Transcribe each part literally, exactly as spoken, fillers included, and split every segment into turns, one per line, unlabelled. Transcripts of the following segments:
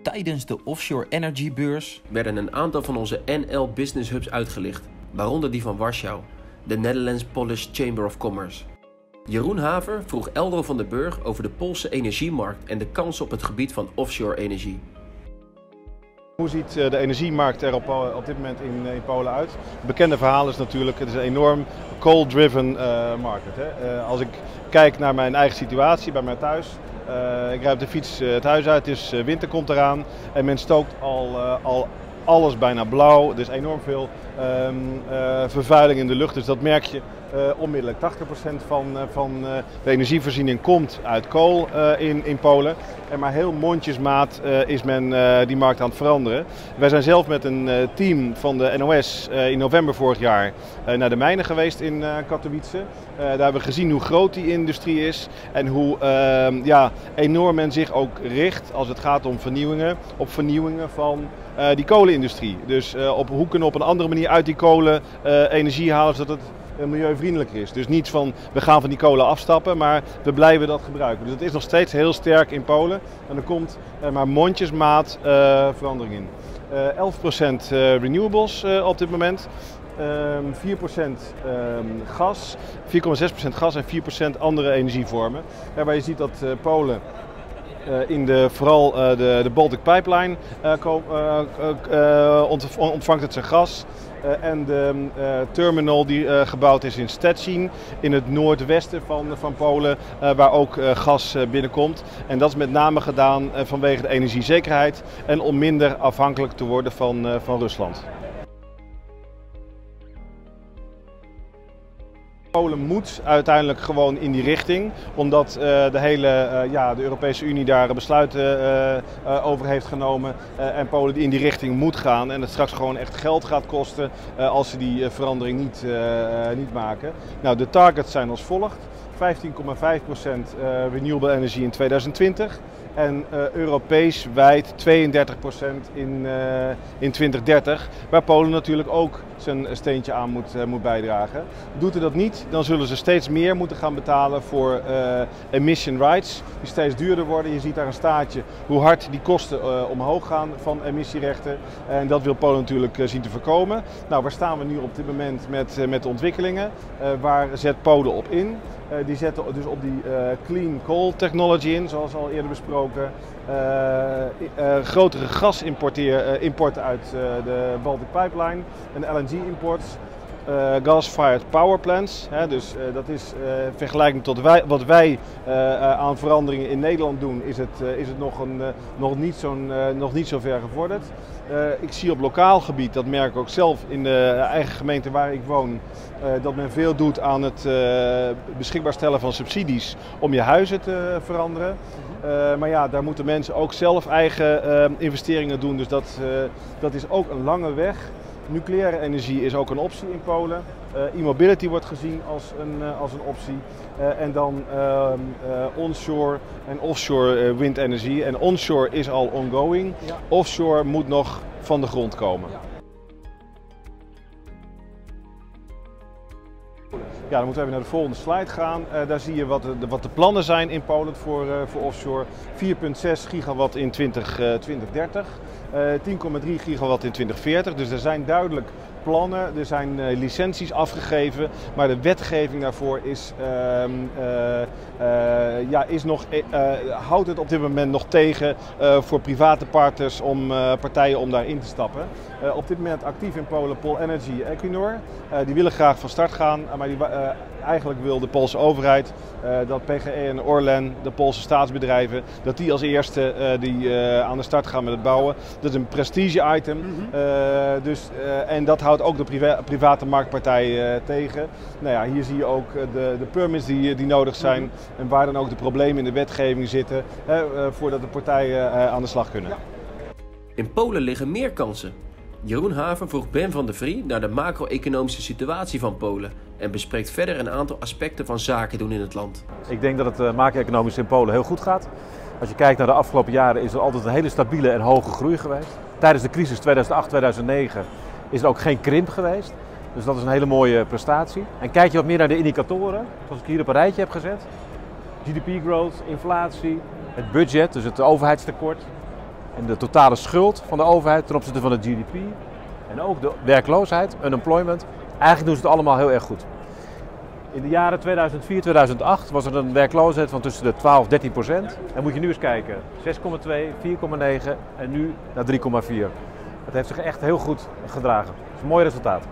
Tijdens de Offshore Energy Beurs
werden een aantal van onze N L Business Hubs uitgelicht, waaronder die van Warschau, de Netherlands Polish Chamber of Commerce. Jeroen Haver vroeg Eldro van den Burg over de Poolse energiemarkt en de kansen op het gebied van offshore energie.
Hoe ziet de energiemarkt er op, op dit moment in, in Polen uit? Het bekende verhaal is natuurlijk, het is een enorm coal-driven uh, market. Hè. Uh, als ik kijk naar mijn eigen situatie bij mij thuis, uh, ik rijd op de fiets uh, het huis uit, het is, uh, winter komt eraan en men stookt al, uh, al alles bijna blauw. Er is enorm veel um, uh, vervuiling in de lucht, dus dat merk je uh, onmiddellijk. tachtig procent van, uh, van uh, de energievoorziening komt uit kool uh, in, in Polen. En maar heel mondjesmaat uh, is men uh, die markt aan het veranderen. Wij zijn zelf met een uh, team van de N O S uh, in november vorig jaar uh, naar de mijnen geweest in uh, Katowice. Uh, daar hebben we gezien hoe groot die industrie is en hoe uh, ja, enorm men zich ook richt als het gaat om vernieuwingen, op vernieuwingen van uh, die kolenindustrie. Dus uh, op hoe kunnen we op een andere manier uit die kolen uh, energie halen zodat het milieuvriendelijker is. Dus niet van we gaan van die kolen afstappen, maar we blijven dat gebruiken. Dus dat is nog steeds heel sterk in Polen en er komt uh, maar mondjesmaat uh, verandering in. Uh, elf procent uh, renewables uh, op dit moment. Um, vier procent um, gas, vier komma zes procent gas en vier procent andere energievormen. Waarbij je ziet dat uh, Polen Uh, in de, vooral uh, de, de Baltic Pipeline uh, kom, uh, uh, ont, ontvangt het zijn gas. Uh, en de uh, terminal die uh, gebouwd is in Szczecin, in het noordwesten van, van Polen, uh, waar ook uh, gas uh, binnenkomt. En dat is met name gedaan uh, vanwege de energiezekerheid en om minder afhankelijk te worden van, uh, van Rusland. Polen moet uiteindelijk gewoon in die richting, omdat uh, de hele uh, ja, de Europese Unie daar besluiten uh, uh, over heeft genomen uh, en Polen in die richting moet gaan en het straks gewoon echt geld gaat kosten uh, als ze die uh, verandering niet, uh, niet maken. Nou, de targets zijn als volgt: vijftien komma vijf procent uh, renewable energie in tweeduizend twintig en uh, Europees wijd tweeëndertig procent in, uh, in twintig dertig, waar Polen natuurlijk ook zijn steentje aan moet, uh, moet bijdragen. Doet het dat niet, dan zullen ze steeds meer moeten gaan betalen voor uh, emission rights, die steeds duurder worden. Je ziet daar een staartje hoe hard die kosten uh, omhoog gaan van emissierechten en dat wil Polen natuurlijk uh, zien te voorkomen. Nou, waar staan we nu op dit moment met, uh, met de ontwikkelingen? Uh, waar zet Polen op in? Uh, die zetten dus op die uh, clean coal technology in, zoals al eerder besproken. Uh, uh, grotere gasimporten uit uh, de Baltic Pipeline en L N G-imports. Uh, gas-fired power plants, hè, dus uh, dat is uh, vergelijking tot wij, wat wij uh, uh, aan veranderingen in Nederland doen, is het, uh, is het nog, een, uh, nog, niet zo'n, uh, nog niet zo ver gevorderd. Uh, ik zie op lokaal gebied, dat merk ik ook zelf in de eigen gemeente waar ik woon, uh, dat men veel doet aan het uh, beschikbaar stellen van subsidies om je huizen te veranderen. Uh, maar ja, daar moeten mensen ook zelf eigen uh, investeringen doen, dus dat, uh, dat is ook een lange weg. Nucleaire energie is ook een optie in Polen. Uh, E-mobility wordt gezien als een, uh, als een optie. Uh, en dan uh, uh, onshore en offshore uh, windenergie. En onshore is al ongoing. Ja. Offshore moet nog van de grond komen. Ja. Ja, dan moeten we even naar de volgende slide gaan. Uh, daar zie je wat de, wat de plannen zijn in Polen voor, uh, voor offshore. vier komma zes gigawatt in twintig dertig, uh, tien komma drie gigawatt in twintig veertig. Dus er zijn duidelijk plannen, er zijn uh, licenties afgegeven, maar de wetgeving daarvoor is, uh, uh, uh, ja, is nog, uh, houdt het op dit moment nog tegen uh, voor private partners om uh, partijen om daarin te stappen. Uh, op dit moment actief in Polen Polenergy, Equinor. Uh, die willen graag van start gaan, maar die, uh, eigenlijk wil de Poolse overheid uh, dat P G E en Orlen, de Poolse staatsbedrijven, dat die als eerste uh, die, uh, aan de start gaan met het bouwen. Dat is een prestige item. Mm-hmm. uh, dus, uh, en dat houdt ook de priva private marktpartij uh, tegen. Nou ja, hier zie je ook de, de permits die, die nodig zijn mm-hmm. en waar dan ook de problemen in de wetgeving zitten uh, uh, voordat de partijen uh, aan de slag kunnen. Ja.
In Polen liggen meer kansen. Jeroen Haver vroeg Ben van der Vrie naar de macro-economische situatie van Polen en bespreekt verder een aantal aspecten van zaken doen in het land.
Ik denk dat het uh, macro-economisch in Polen heel goed gaat. Als je kijkt naar de afgelopen jaren is er altijd een hele stabiele en hoge groei geweest. Tijdens de crisis tweeduizend acht tweeduizend negen is er ook geen krimp geweest. Dus dat is een hele mooie prestatie. En kijk je wat meer naar de indicatoren, zoals ik hier op een rijtje heb gezet. G D P growth, inflatie, het budget, dus het overheidstekort. en de totale schuld van de overheid ten opzichte van de G D P en ook de werkloosheid, unemployment, eigenlijk doen ze het allemaal heel erg goed. In de jaren tweeduizend vier, tweeduizend acht was er een werkloosheid van tussen de twaalf en dertien procent. En moet je nu eens kijken, zes komma twee, vier komma negen en nu naar drie komma vier. Het heeft zich echt heel goed gedragen. Dat is een mooi resultaat.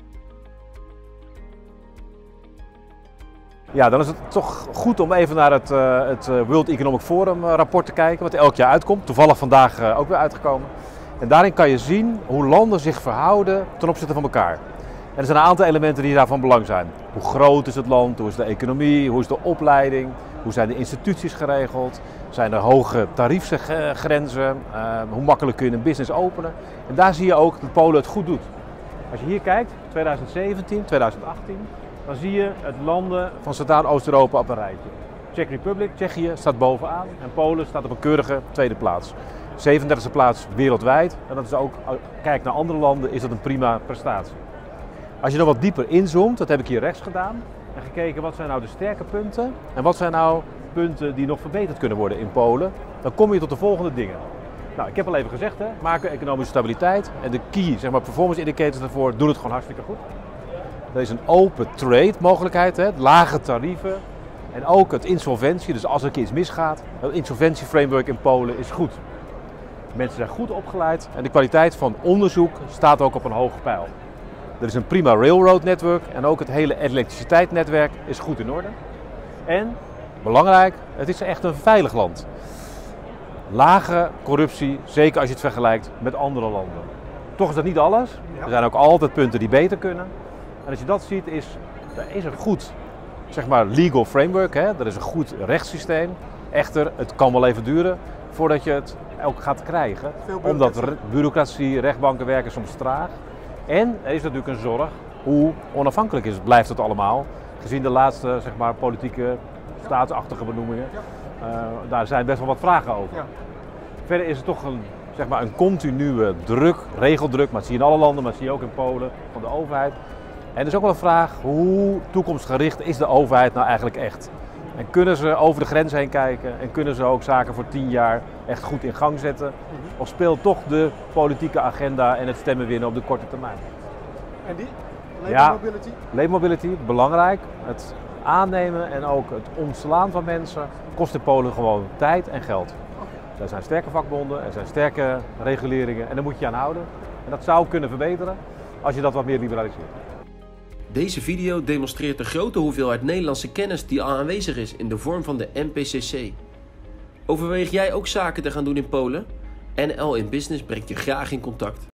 Ja, dan is het toch goed om even naar het, uh, het World Economic Forum uh, rapport te kijken, wat elk jaar uitkomt. Toevallig vandaag uh, ook weer uitgekomen. En daarin kan je zien hoe landen zich verhouden ten opzichte van elkaar. En er zijn een aantal elementen die daarvan belang zijn. Hoe groot is het land, hoe is de economie, hoe is de opleiding, hoe zijn de instituties geregeld, zijn er hoge tariefgrenzen, uh, hoe makkelijk kun je een business openen. En daar zie je ook dat Polen het goed doet. Als je hier kijkt, tweeduizend zeventien, tweeduizend achttien, dan zie je het landen van Centraal- en Oost-Europa op een rijtje. Czech Republic, Tsjechië staat bovenaan en Polen staat op een keurige tweede plaats. zevenendertigste plaats wereldwijd en dat is ook, kijk naar andere landen, is dat een prima prestatie. Als je dan wat dieper inzoomt, dat heb ik hier rechts gedaan, en gekeken wat zijn nou de sterke punten en wat zijn nou punten die nog verbeterd kunnen worden in Polen, dan kom je tot de volgende dingen. Nou, ik heb al even gezegd, hè, macro-economische stabiliteit en de key, zeg maar, performance indicators daarvoor doen het gewoon hartstikke goed. Er is een open trade mogelijkheid, hè, lage tarieven en ook het insolventie, dus als er een keer iets misgaat, het insolventieframework in Polen is goed. Mensen zijn goed opgeleid en de kwaliteit van onderzoek staat ook op een hoge pijl. Er is een prima railroad netwerk en ook het hele elektriciteitsnetwerk is goed in orde. En, belangrijk, het is echt een veilig land. Lage corruptie, zeker als je het vergelijkt met andere landen. Toch is dat niet alles. Er zijn ook altijd punten die beter kunnen. En als je dat ziet, is er is een goed, zeg maar, legal framework. Hè? Er is een goed rechtssysteem. Echter, het kan wel even duren voordat je het ook gaat krijgen. Omdat bureaucratie, rechtbanken werken soms traag. En er is natuurlijk een zorg, hoe onafhankelijk is het, blijft het allemaal. Gezien de laatste, zeg maar, politieke, staatsachtige benoemingen. Uh, daar zijn best wel wat vragen over. Ja. Verder is het toch een, zeg maar, een continue druk, regeldruk, maar dat zie je in alle landen, maar dat zie je ook in Polen, van de overheid. En er is ook wel een vraag, hoe toekomstgericht is de overheid nou eigenlijk echt? En kunnen ze over de grens heen kijken en kunnen ze ook zaken voor tien jaar echt goed in gang zetten? Of speelt toch de politieke agenda en het stemmen winnen op de korte termijn?
En die? Labor mobility?
Ja, labor mobility, belangrijk. Het aannemen en ook het ontslaan van mensen kost in Polen gewoon tijd en geld. Er zijn sterke vakbonden, er zijn sterke reguleringen en daar moet je aan houden. En dat zou kunnen verbeteren als je dat wat meer liberaliseert.
Deze video demonstreert de grote hoeveelheid Nederlandse kennis die al aanwezig is in de vorm van de N P C C. Overweeg jij ook zaken te gaan doen in Polen? N L in Business brengt je graag in contact.